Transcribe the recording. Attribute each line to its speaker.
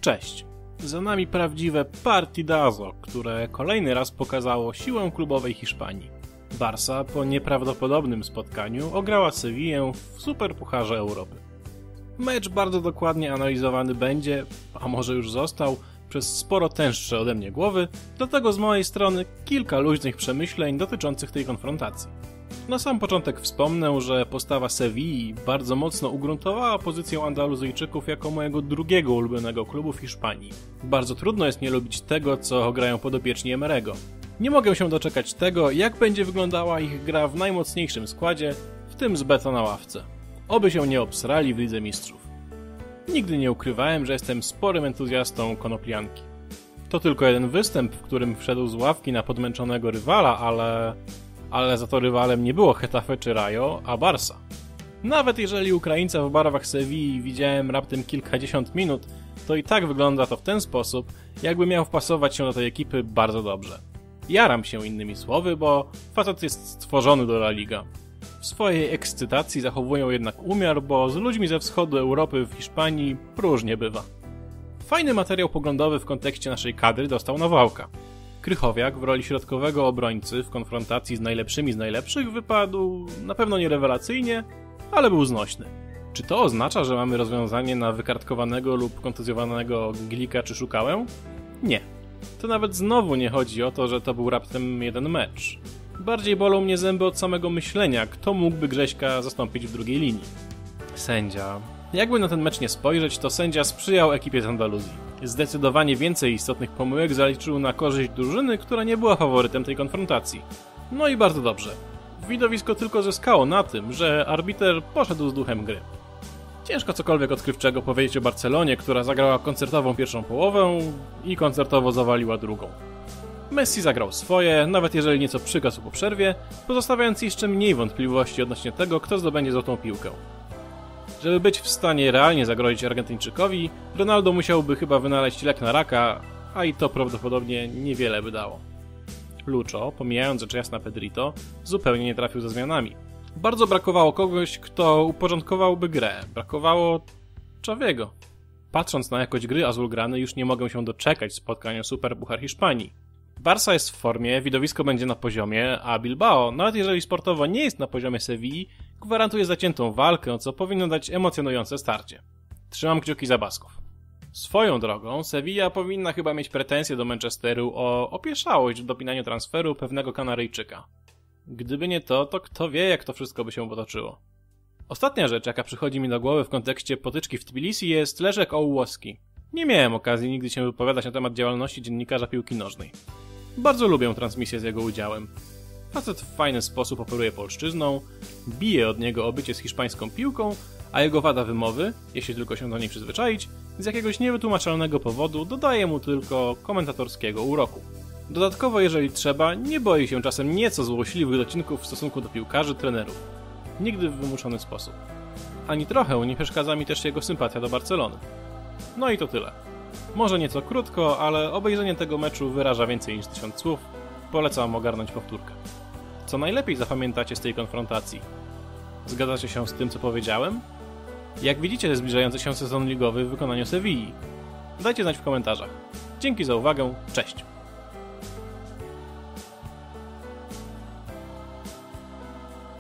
Speaker 1: Cześć! Za nami prawdziwe partidazo, które kolejny raz pokazało siłę klubowej Hiszpanii. Barca po nieprawdopodobnym spotkaniu ograła Sewillę w Superpucharze Europy. Mecz bardzo dokładnie analizowany będzie, a może już został, przez sporo tęższe ode mnie głowy, dlatego z mojej strony kilka luźnych przemyśleń dotyczących tej konfrontacji. Na sam początek wspomnę, że postawa Sewilli bardzo mocno ugruntowała pozycję Andaluzyjczyków jako mojego drugiego ulubionego klubu w Hiszpanii. Bardzo trudno jest nie lubić tego, co grają podopieczni Emery'ego. Nie mogę się doczekać tego, jak będzie wyglądała ich gra w najmocniejszym składzie, w tym z Beto na ławce. Oby się nie obsrali w Lidze Mistrzów. Nigdy nie ukrywałem, że jestem sporym entuzjastą konoplianki. To tylko jeden występ, w którym wszedł z ławki na podmęczonego rywala, ale za to rywalem nie było Getafe czy Rayo, a Barca. Nawet jeżeli Ukraińca w barwach Sewilli widziałem raptem kilkadziesiąt minut, to i tak wygląda to w ten sposób, jakby miał wpasować się do tej ekipy bardzo dobrze. Jaram się innymi słowy, bo facet jest stworzony do La Liga. W swojej ekscytacji zachowują jednak umiar, bo z ludźmi ze wschodu Europy w Hiszpanii próżnie bywa. Fajny materiał poglądowy w kontekście naszej kadry dostał Nawałka. Krychowiak w roli środkowego obrońcy w konfrontacji z najlepszymi z najlepszych wypadł na pewno nie rewelacyjnie, ale był znośny. Czy to oznacza, że mamy rozwiązanie na wykartkowanego lub kontuzjowanego Glika czy Szukałę? Nie. To nawet znowu nie chodzi o to, że to był raptem jeden mecz. Bardziej bolą mnie zęby od samego myślenia, kto mógłby Grześka zastąpić w drugiej linii. Sędzia. Jakby na ten mecz nie spojrzeć, to sędzia sprzyjał ekipie z Andaluzji. Zdecydowanie więcej istotnych pomyłek zaliczył na korzyść drużyny, która nie była faworytem tej konfrontacji. No i bardzo dobrze. Widowisko tylko zyskało na tym, że arbiter poszedł z duchem gry. Ciężko cokolwiek odkrywczego powiedzieć o Barcelonie, która zagrała koncertową pierwszą połowę i koncertowo zawaliła drugą. Messi zagrał swoje, nawet jeżeli nieco przygasł po przerwie, pozostawiając jeszcze mniej wątpliwości odnośnie tego, kto zdobędzie złotą piłkę. Żeby być w stanie realnie zagrozić Argentyńczykowi, Ronaldo musiałby chyba wynaleźć lek na raka, a i to prawdopodobnie niewiele by dało. Lucho, pomijając rzecz jasna Pedrito, zupełnie nie trafił ze zmianami. Bardzo brakowało kogoś, kto uporządkowałby grę. Brakowało Xaviego. Patrząc na jakość gry azulgrany, już nie mogę się doczekać spotkania Superpuchar Hiszpanii. Barca jest w formie, widowisko będzie na poziomie, a Bilbao, nawet jeżeli sportowo nie jest na poziomie Sewilli, gwarantuje zaciętą walkę, co powinno dać emocjonujące starcie. Trzymam kciuki za Basków. Swoją drogą, Sevilla powinna chyba mieć pretensje do Manchesteru o opieszałość w dopinaniu transferu pewnego Kanaryjczyka. Gdyby nie to, to kto wie, jak to wszystko by się potoczyło. Ostatnia rzecz, jaka przychodzi mi do głowy w kontekście potyczki w Tbilisi, jest Leszek Ołowski. Nie miałem okazji nigdy się wypowiadać na temat działalności dziennikarza piłki nożnej. Bardzo lubię transmisję z jego udziałem. Facet w fajny sposób operuje polszczyzną, bije od niego obycie z hiszpańską piłką, a jego wada wymowy, jeśli tylko się do niej przyzwyczaić, z jakiegoś niewytłumaczalnego powodu dodaje mu tylko komentatorskiego uroku. Dodatkowo, jeżeli trzeba, nie boi się czasem nieco złośliwych docinków w stosunku do piłkarzy, trenerów. Nigdy w wymuszony sposób. Ani trochę nie przeszkadza mi też jego sympatia do Barcelony. No i to tyle. Może nieco krótko, ale obejrzenie tego meczu wyraża więcej niż 1000 słów. Polecam ogarnąć powtórkę. Co najlepiej zapamiętacie z tej konfrontacji? Zgadzacie się z tym, co powiedziałem? Jak widzicie zbliżający się sezon ligowy w wykonaniu Sewilli? Dajcie znać w komentarzach. Dzięki za uwagę, cześć!